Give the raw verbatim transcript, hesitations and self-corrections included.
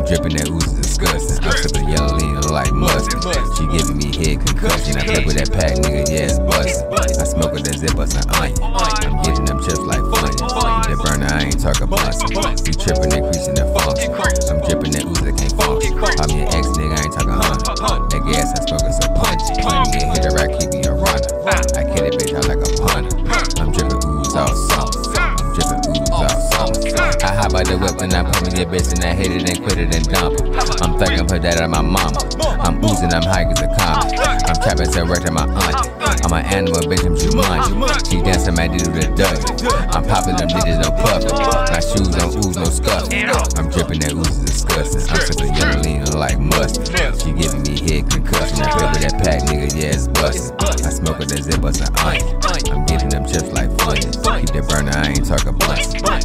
dripping that oOze is disgusting. I'm sipping yellow lean, look like mustard. She giving me head concussion. I play with that pack, nigga, yeah, it's bustin'. I smoke with that zip, bustin' onion. I'm getting them chips like Funyuns. Keep that burner, I ain't talking bustin'. You trippin', increasing the function. I'm dripping that oOze, I can't function. Call me an ex, nigga, I ain't talking hundred. That gas I smoking so punchy. Let me get hit a rack, keep me a runner. I kill it, bitch, I like a punter. I'm drippin' oOze all summer. I'm drippin' oOze all summer. I hop out the whip and I put me your bitch and I hit it and quit it and dump it. I'm thuggin', put that on my mama. I'm oozing, I'm high as a comet. I'm trapping, so right to my auntie. I'm an animal, bitch, I'm Jumanji. She dancing, my dude with a duck. I'm popping them niggas, no puffin'. My shoes don't ooze, no scuffin'. I'm dripping that oOze is disgusting. I'm sipping yellow lean, look like mustard. She giving me head concussion. I play with that pack, nigga, yeah, it's bustin'. I smoke with that zip, bustin' onion. I'm getting them chips like Funyuns. Keep that burner, I ain't talking bustin'.